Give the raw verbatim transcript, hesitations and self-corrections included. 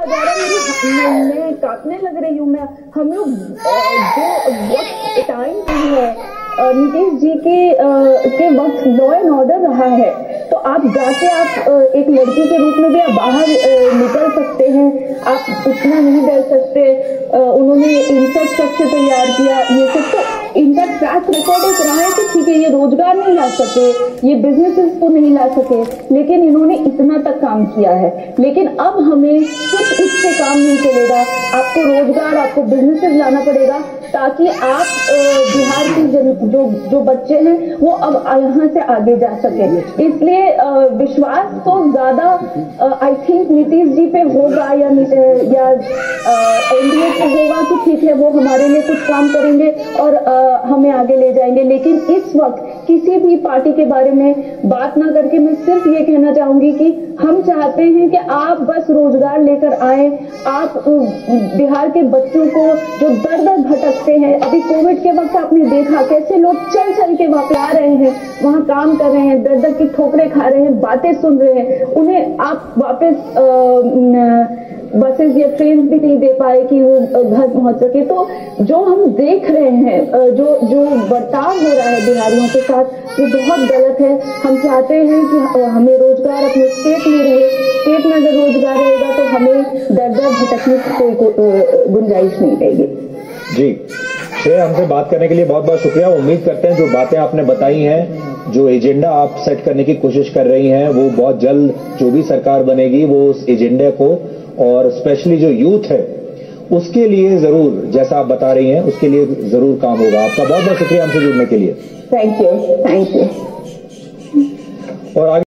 मैं काटने लग रही हूँ। मैं हम लोग जो टाइम है नीतीश जी के के वक्त लॉ एंड ऑर्डर रहा है, तो आप जाके आप एक लड़की के रूप में भी आप बाहर निकल सकते हैं, आप उतना नहीं डर सकते। उन्होंने इंफ्रास्ट्रक्चर तैयार किया, ये सब तो इनका ट्रैक रिकॉर्ड एक रहा है कि ठीक है ये रोजगार नहीं ला सके, ये बिजनेसेस को नहीं ला सके, लेकिन इन्होंने इतना तक काम किया है। लेकिन अब हमें सिर्फ इससे काम नहीं चलेगा, आपको रोजगार, आपको बिजनेसेस लाना पड़ेगा ताकि आप बिहार के जो जो बच्चे हैं वो अब यहाँ से आगे जा सके। इसलिए विश्वास तो ज्यादा आई थिंक नीतीश जी पे होगा या या एनडीए पे होगा कि ठीक है वो हमारे लिए कुछ काम करेंगे और आ, हमें आगे ले जाएंगे। लेकिन इस वक्त किसी भी पार्टी के बारे में बात ना करके मैं सिर्फ ये कहना चाहूंगी कि हम चाहते हैं कि आप बस रोजगार लेकर आए, आप बिहार के बच्चों को जो दर दर भटकते हैं, अभी कोविड के वक्त आपने देखा कैसे लोग चल चल के वहां आ रहे हैं, वहां काम कर रहे हैं, दर दर की ठोकरें खा रहे हैं, बातें सुन रहे हैं, उन्हें आप वापस आ, बसेस या ट्रेन भी नहीं दे पाए कि वो घर पहुंच सके। तो जो हम देख रहे हैं, जो जो बर्ताव हो रहा है बिहारियों के साथ, वो बहुत गलत है। हम चाहते हैं कि हमें रोजगार अपने स्टेट में रहे, स्टेट में अगर रोजगार रहेगा तो हमें दर दर भटकने की कोई गुंजाइश नहीं रहेगी। जी श्रेया, हमसे बात करने के लिए बहुत बहुत शुक्रिया। उम्मीद करते हैं जो बातें आपने बताई हैं, जो एजेंडा आप सेट करने की कोशिश कर रही हैं, वो बहुत जल्द जो भी सरकार बनेगी वो उस एजेंडे को और स्पेशली जो यूथ है उसके लिए जरूर, जैसा आप बता रही हैं, उसके लिए जरूर काम होगा। आपका बहुत बहुत शुक्रिया हमसे जुड़ने के लिए। Thank you, thank you. और आगे